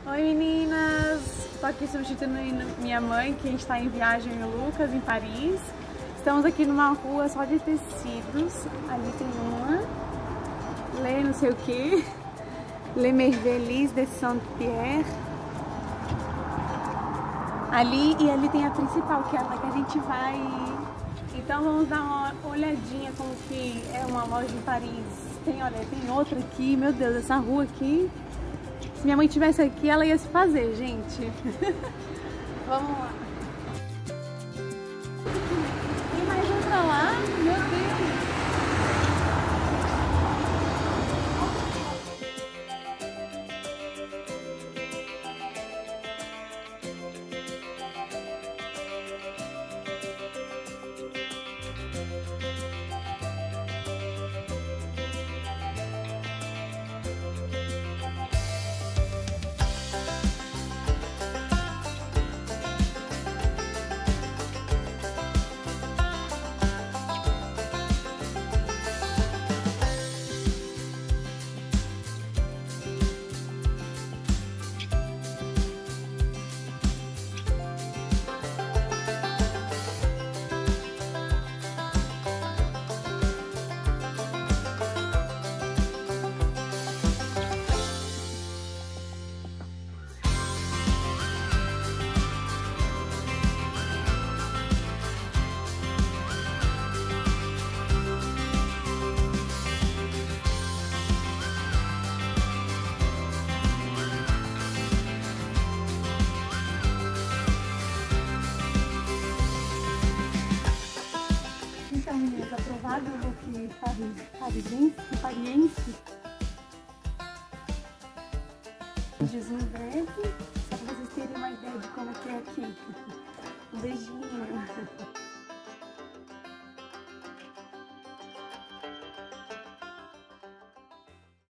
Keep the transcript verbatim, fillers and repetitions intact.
Oi meninas, estou aqui substituindo minha mãe, que a gente está em viagem em Lucas, em Paris. Estamos aqui numa rua só de tecidos. Ali tem uma, Lê não sei o que, Les Merveilles de Saint-Pierre. Ali e ali tem a principal, que é a que a gente vai. Então vamos dar uma olhadinha como que é uma loja em Paris. Tem, olha, tem outra aqui, meu Deus, essa rua aqui. Se minha mãe tivesse aqui, ela ia se fazer, gente. Vamos lá. Tem mais um pra lá? Meu Deus. Então, meninas, aprovado o look parisense, pariense. Deslumbrante, só para vocês terem uma ideia de como é que é aqui. Um beijinho.